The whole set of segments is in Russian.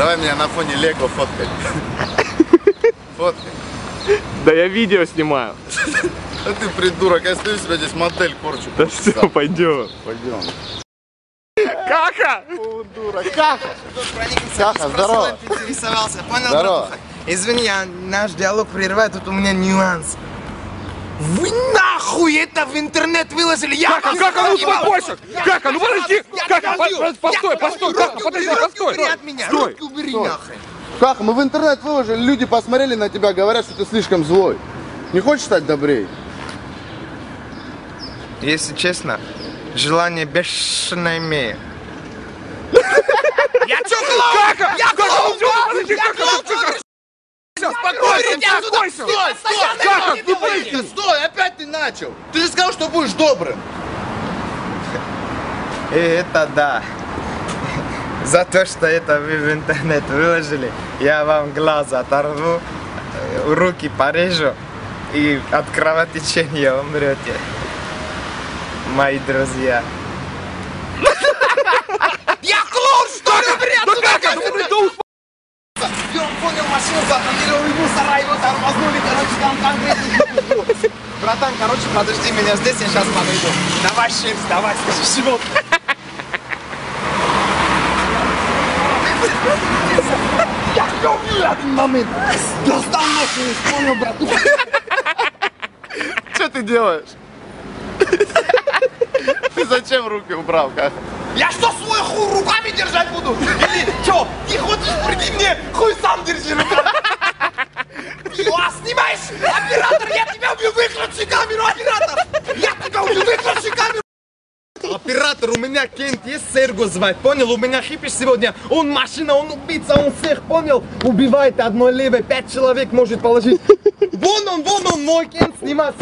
Давай меня на фоне Лего фоткать. Фоткай. Да я видео снимаю. А ты придурок, я стою себя здесь модель корчу. Да что, пойдем. Пойдем. Кака! О, дура, Кака! Кака, здорово. Интересовался, понял, Здорово. братуха? Извини, наш диалог прерывает, тут у меня нюанс. Вы нахуй это в интернет выложили? Кака, ну успокойся! Кака, ну подожди! Кака, постой, Кака, подожди, постой! Убери от меня, Стой. руки убери нахрен. Кака, мы в интернет выложили, люди посмотрели на тебя, говорят, что ты слишком злой. Не хочешь стать добрее? Если честно, желание бешено имею. Я чё, клоун? Кака! Я клоун! Подожди, Кака! Успокойся! Стой! Стой! Опять ты начал! Ты же сказал, что будешь добрым! Это да. За то, что это вы в интернет выложили, я вам глаз оторву, руки порежу и от кровотечения умрете. Мои друзья. Я клоун, что ли, бред? Ну Кака, ну Я понял, машину затонировал, его сарай, его тормознули, короче, там конкретно. Братан, короче, подожди меня здесь, я сейчас подойду. Давай шерсть, давай, скажи, чего? Я тебя убью один момент. Достал нахуй, понял, братуха. Что ты делаешь? Ты зачем руки убрал, Кака? Я что, свой хуй руками держать буду? Или что, ты хочешь приди мне, хуй сам держи руками? Снимаешь? Оператор, я тебя убью, выключи камеру, оператор! Я тебя убью, выключи камеру! Оператор, у меня Кент есть, Серго звать, понял? У меня хипиш сегодня, он машина, он убийца, он всех, понял? Убивает одной левой, 5 человек может положить. Вон он, мой Кент снимает.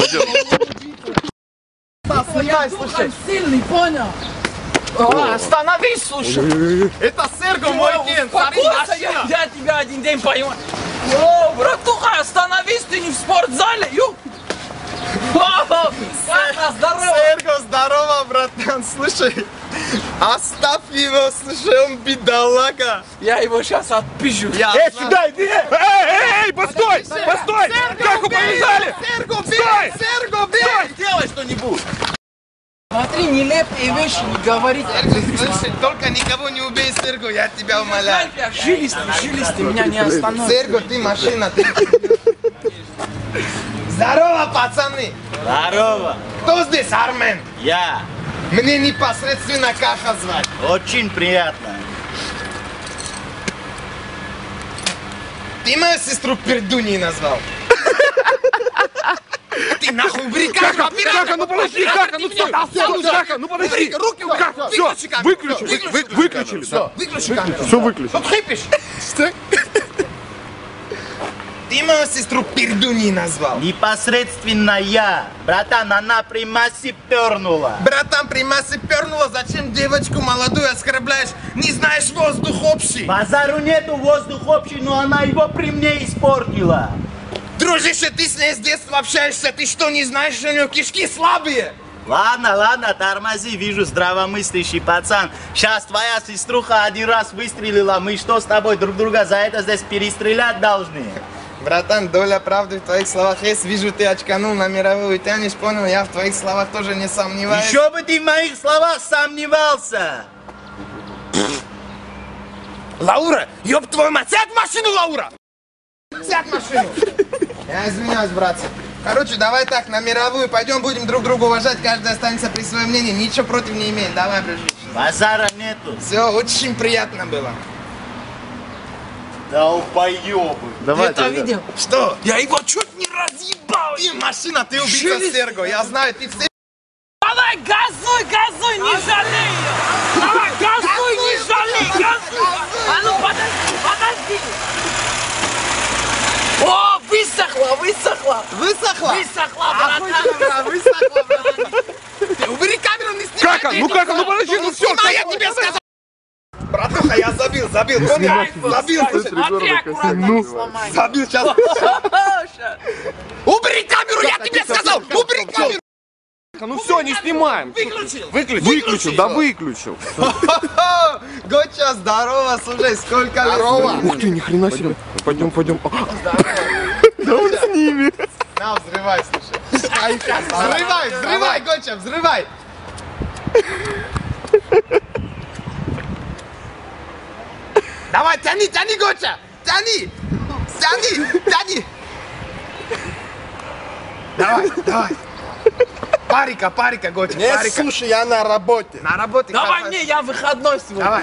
Снимай, слушай. Сильный, понял? Остановись, слушай. Это Серго, мой Кент, смотри, Успокойся, машина. я тебя один день пойму. О, братуха, остановись, ты не в спортзале, ю. О, Кака, здорово. Серго, здорово, братан, слушай. Оставь его, слушай, он бедолага. Я его сейчас отпизжу. Эй, сюда иди! Эй, постой! Постой! Каку повязали! Серго, бей! Стой! Серго, бей! Делай что-нибудь. Смотри, нелепые вещи не говори. Слушай, только никого не убей, Серго, я тебя умоляю. Жилисты, меня не остановят. Серго, ты машина, ты... Здорово, пацаны! Здорово! Кто здесь, Армен? Я! Мне непосредственно Кака звать. Очень приятно! Ты мою сестру пердуней назвал? Ты нахуй убери камеру, оператор! Кака, ну подожди, Кака, ну стой! Кака, ну подожди! Руки убери! Все, выключили, да. Выключи камеру! Все выключили. Что хипишь? Ты мою сестру пердуней назвал? Непосредственно я! Братан, она при массе пернула! Братан, при массе пернула, зачем девочку молодую оскорбляешь? Не знаешь воздух общий? Базару нету, воздух общий, но она его при мне испортила! Дружище, ты с ней с детства общаешься, ты что, не знаешь, что у нее кишки слабые? Ладно, тормози, вижу здравомыслящий пацан. Сейчас твоя сеструха один раз выстрелила, мы что с тобой друг друга за это здесь перестрелять должны? Братан, доля правды в твоих словах есть. Вижу, ты очканул, на мировую тянешь, понял? Я в твоих словах тоже не сомневаюсь. Еще бы ты в моих словах сомневался! Лаура, ёб твою мать, сядь в машину, Лаура! Сядь в машину! Я извиняюсь, братцы. Короче, давай так, на мировую пойдем, будем друг друга уважать, каждый останется при своем мнении, ничего против не имеет. Давай, дружище. Базара нету. Все, очень приятно было. Долбоёбы. Давайте, Это ребят. видел? Что? Я его чуть не разъебал. Ты машина, ты убийца Серго, я знаю, ты все... Давай, газуй, не жалей ее. Давай, газуй, не жалей, газуй. А ну, подожди. О, высохла. Высохла, Братан. высохла, братан. Ты убери камеру, не снимай. Кака, ну подожди, ну все! Снимай, я тебе сказал. Братуха, я забил, понял? Забил, Смотри, аккуратно, сломай. забил, сейчас. Убери камеру, я тебе сказал, убери камеру. Катка, ну все, не снимаем. Выключил. Выключил, да выключил. Гоча, здорово, слушай, сколько лет? Здорово. Ух ты, ни хрена себе. Пойдем. Да он с ними. На, взрывай, слушай. Взрывай, Гоча, взрывай. Давай, тяни, Гоча, тяни. Давай. Парика, Гоча, парика. Слушай, я на работе. На работе. Давай мне, я выходной сегодня. Давай.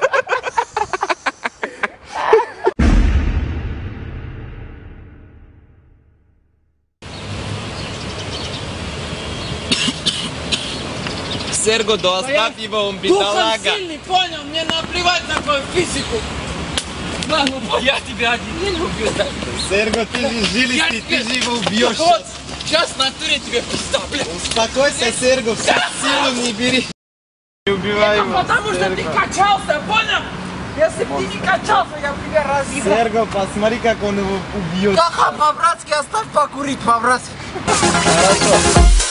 Серго, да оставь его, он Духом бедолага. сильный, понял? Мне наплевать на твою физику. Да, ну я тебя один не люблю. Да. Серго, ты же жилистый, ты же его убьешь. Вот, сейчас в натуре тебе пизда, блядь. Успокойся, Серго, всю силу не бери. Не убивай его. Потому что ты качался, понял? Если бы ты не качался, я бы тебя разъебал. Серго, посмотри, как он его убьет. Каха, по-братски, оставь покурить, по-братски. Хорошо.